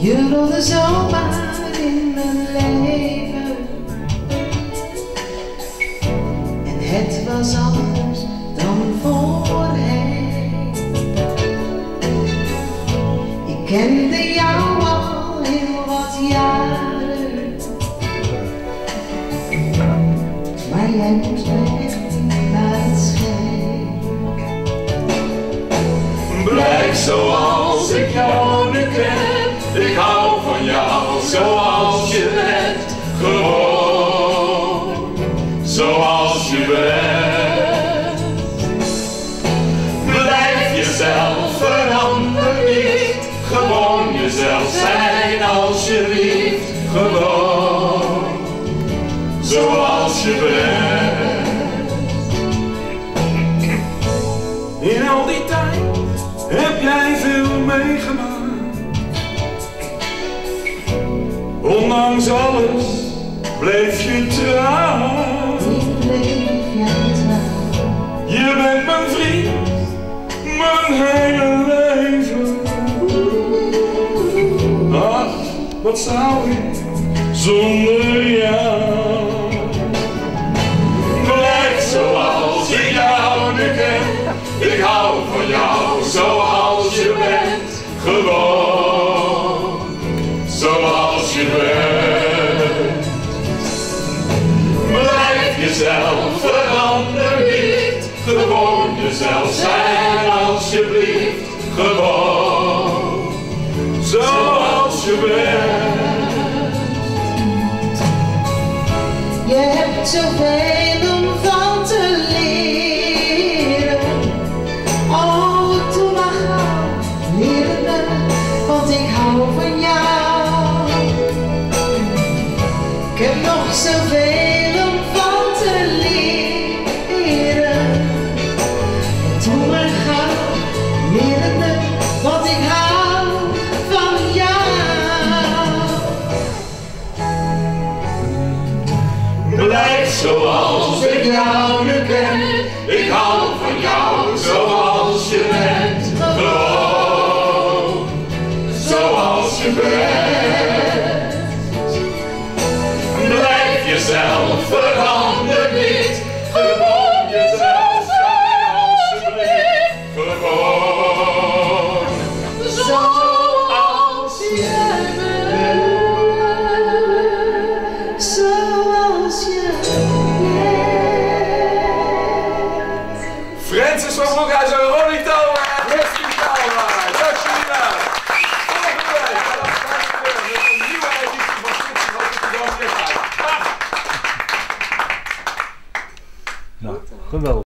Je wilde zomaar in mijn leven en het was anders dan voorheen. Ik kende jou al heel wat jaren, maar jij moest me echt niet naar het scheen. Blijf zoals ik jou nu ken. Ik hou van jou zoals je bent, gewoon zoals je bent. Blijf jezelf, verander niet, gewoon jezelf zijn alsjeblieft, gewoon zoals je bent. In al die tijd heb jij veel meegemaakt. Ondanks alles bleef je trouw. Je bent mijn vriend, mijn hele leven. Ach, wat zou ik zonder jou? Blijf zoals ik jou nu ken. Ik hou van jou zoals je bent, gewoon zoals je bent. Blijf jezelf, verander niet, gewoon jezelf zijn alsjeblieft, gewoon zoals je bent. Je hebt zoveel om van te leren. Oh, doe maar gauw, leer het me, want ik hou van jou. Ik heb nog zoveel om van te leren. Doe maar gauw, leer het me, want ik hou van jou. Blijf zoals ik jou nu ken. Ik hou van jou zoals je bent, gewoon zoals je bent. Blijf jezelf, verander niet, gewoon jezelf zijn alsjeblieft, gewoon zoals je bent. Zoals je bent. Francis van Broekhuis en Ronnie Tomer en Justin Kouwelaar. Dankjewel. Volgende week gaan we weer met een nieuwe editie van Frits van Rotterdam. Nou, geweldig.